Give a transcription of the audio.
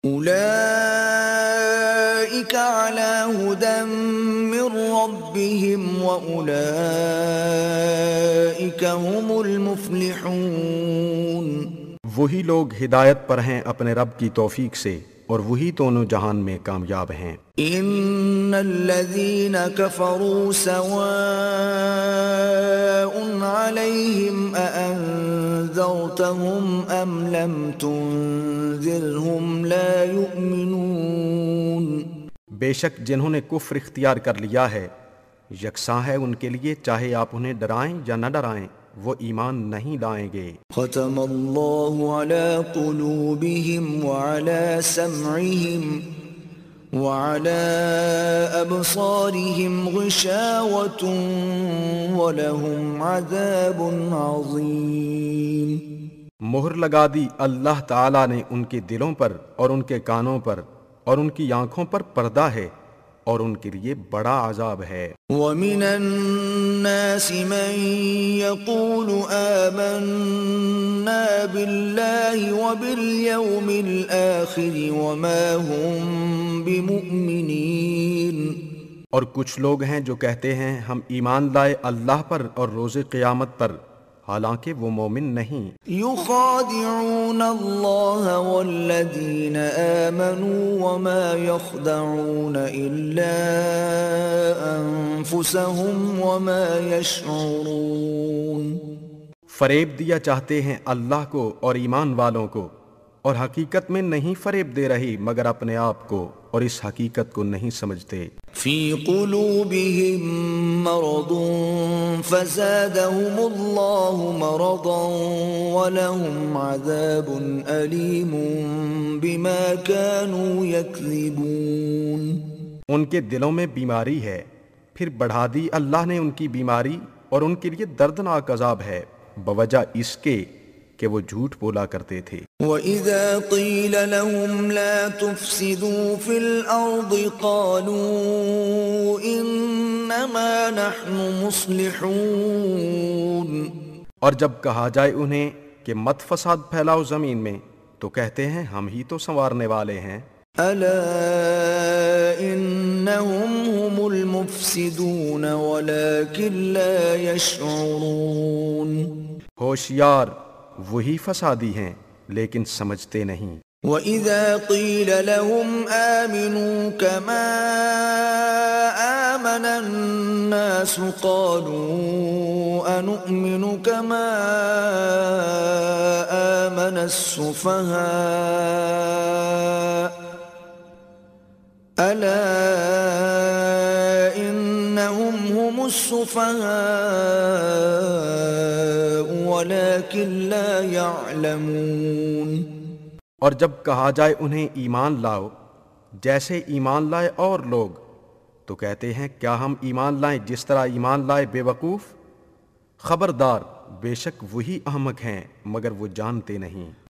أولئك على هدى من ربهم وأولئك هم المفلحون۔ وہی لوگ ہدایت پر ہیں اپنے رب کی توفیق سے، اور وہی دونوں جہان میں کامیاب ہیں۔ ان الذين كفروا سواء عليهم أأنذرتهم ام لم تنذرهم لا يؤمنون۔ بے شک جنہوں نے کفر اختیار کر لیا ہے، یکساں ہے ان کے لیے چاہے آپ انہیں ڈرائیں یا نہ ڈرائیں، وہ ایمان نہیں لائیں گے۔ ختم اللہ على قلوبهم وعلى سمعهم وعلى أبصارهم غشاوة ولهم عذاب عظيم۔ مہر لگا دی اللہ تعالیٰ نے ان کے دلوں پر اور ان کے کانوں پر اور ان کی آنکھوں پر پردہ ہے، اور ان کے لیے بڑا عذاب ہے۔ وَمِنَ النَّاسِ مَن يَقُولُ آمَنَّا بِاللَّهِ وَبِالْيَوْمِ الْآخِرِ وَمَا هُمْ بِمُؤْمِنِينَ۔ اور کچھ لوگ ہیں جو کہتے ہیں ہم ایمان لائے اللہ پر اور روز قیامت پر، حالانکہ وہ مومن نہیں۔ يخادعون الله والذين آمنوا وما يخدعون إلا أنفسهم وما يشعرون۔ فریب دیا چاہتے ہیں اللہ کو اور ایمان والوں کو، اور حقیقت میں نہیں فریب دے رہی مگر اپنے آپ کو، اور اس حقیقت کو نہیں سمجھتے۔ في قلوبهم مرض فزادهم الله مرضا ولهم عذاب أليم بما كانوا يكذبون۔ ان کے دلوں میں بیماری ہے، پھر بڑھا دی اللہ نے ان کی بیماری، اور ان کے لیے دردناک عذاب ہے بوجہ اس کے کہ وہ جھوٹ بولا کرتے تھے۔ وَإِذَا قِيلَ لَهُمْ لَا تُفْسِدُوا فِي الْأَرْضِ قَالُوا إِنَّمَا نَحْنُ مُصْلِحُونَ۔ اور جب کہا جائے انہیں کہ مت فساد پھیلاؤ زمین میں، تو کہتے ہیں ہم ہی تو سنوارنے والے ہیں۔ أَلَا إِنَّهُمْ هُمُ الْمُفْسِدُونَ وَلَكِنْ لَا يَشْعُرُونَ۔ ہوشیار وہی فسادی ہیں لیکن سمجھتے نہیں۔ وَإِذَا قِيلَ لَهُمْ آمِنُوا كَمَا آمَنَ النَّاسُ قَالُوا أَنُؤْمِنُ كَمَا آمَنَ السُّفَهَاءُ أَلَا إِنَّهُمْ هُمُ السُّفَهَاءُ وَلَكِنْ لَا يَعْلَمُونَ۔ اور جب کہا جائے انہیں ایمان لاؤ جیسے ایمان لائے اور لوگ، تو کہتے ہیں کیا ہم ایمان لائیں جس طرح ایمان لائے بے وقوف؟ خبردار، بے شک وہی احمق ہیں مگر وہ جانتے نہیں۔